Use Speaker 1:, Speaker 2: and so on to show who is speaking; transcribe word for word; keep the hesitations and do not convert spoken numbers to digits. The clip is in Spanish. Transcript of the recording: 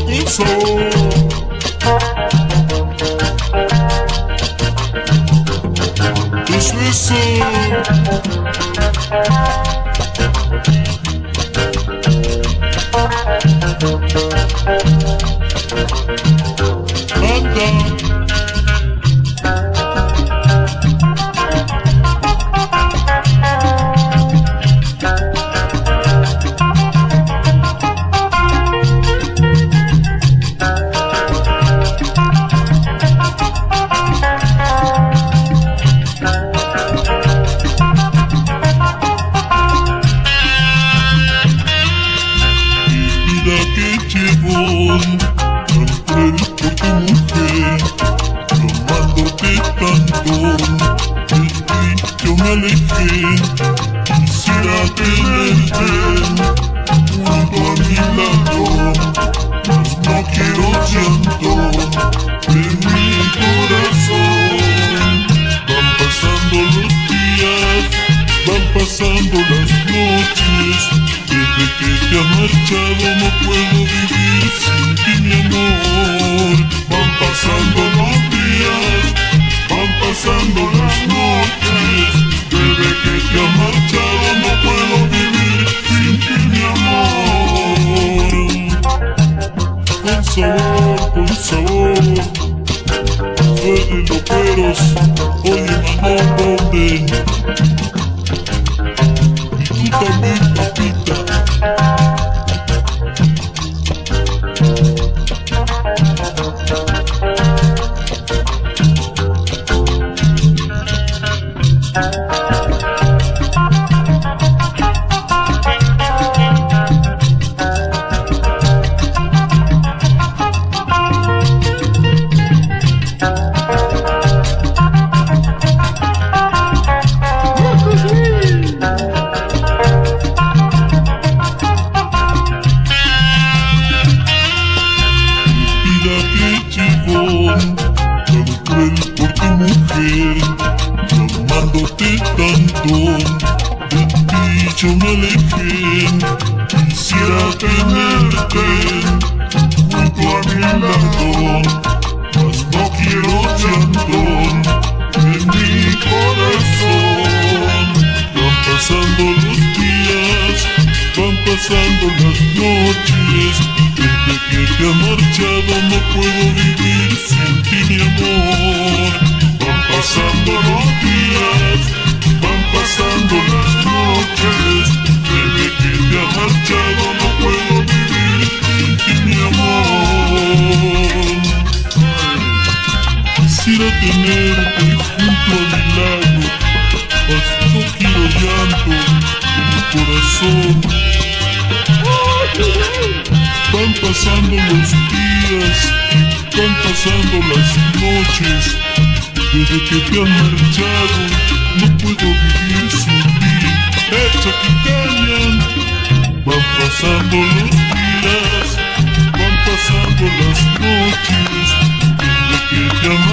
Speaker 1: con sabor. Eso es anda. Yo me alejé, quisiera tenerte junto a mi lado, mas no quiero llanto en mi corazón. Van pasando los días, van pasando las noches, desde que te has marchado no puedo vivir sin ti, mi amor. Van pasando los días, van pasando las noches, desde que te has marchado no puedo vivir sin ti, mi amor. Con sabor, con sabor, suelen loqueros, oye Manón, ¿dónde? Y tú también, papita. Amándote tanto, de ti yo me alejé, quisiera tenerte junto a mi lado, mas no quiero llanto en mi corazón. Van pasando los días, van pasando las noches, desde que te has marchado no puedo vivir sin ti, mi amor. Van pasando los días, van pasando las noches, desde que te has marchado no puedo vivir sin ti, mi amor. Quisiera tenerte junto a mi lado, mas no quiero llanto en mi corazón. Van pasando los días, van pasando las noches, desde que te has marchado, no puedo vivir sin ti. ¡Eh, Chaquitania! Van pasando los días, van pasando las noches, desde que te has